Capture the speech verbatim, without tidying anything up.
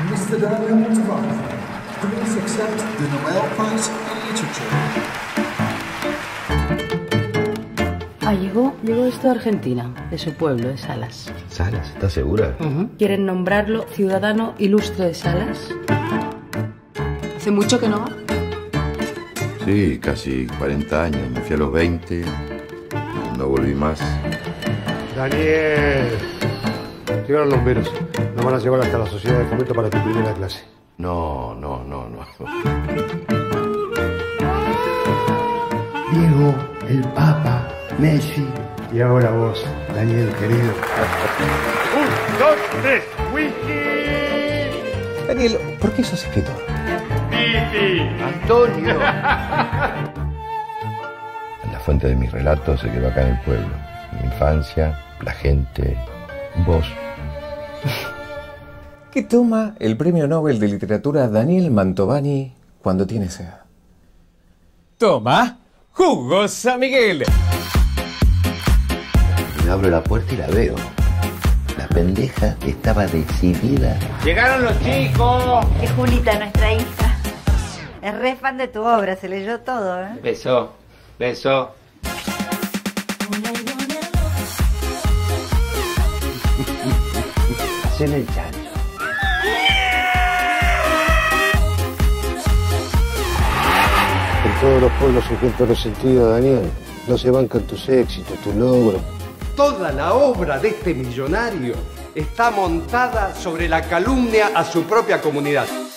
mister Daniel Mantovani, please accept the Nobel Prize in Literature. Ah, llegó, llegó esto de Argentina, de su pueblo, de Salas. ¿Salas? ¿Estás segura? Uh-huh. ¿Quieren nombrarlo ciudadano ilustre de Salas? ¿Hace mucho que no va? Sí, casi cuarenta años. Me fui a los veinte, no volví más. Daniel, llegaron los bomberos. Nos van a llevar hasta la sociedad de fomento para tu primera clase. No, no, no, no. Diego, el Papa, Messi. Y ahora vos, Daniel, querido. Un, dos, tres, whisky. Daniel, ¿por qué sos escritor? Titi. Antonio. La fuente de mis relatos se quedó acá en el pueblo. Mi infancia, la gente, vos. ¿Qué toma el premio Nobel de Literatura Daniel Mantovani cuando tiene sed? Toma jugo San Miguel. Y abro la puerta y la veo. La pendeja estaba decidida. Llegaron los chicos. Es Julita, nuestra hija. Es re fan de tu obra, se leyó todo, ¿eh? Beso, beso. Hacele el chancho. En todos los pueblos se encuentra resentido, Daniel. No se bancan tus éxitos, tus logros. Toda la obra de este millonario está montada sobre la calumnia a su propia comunidad.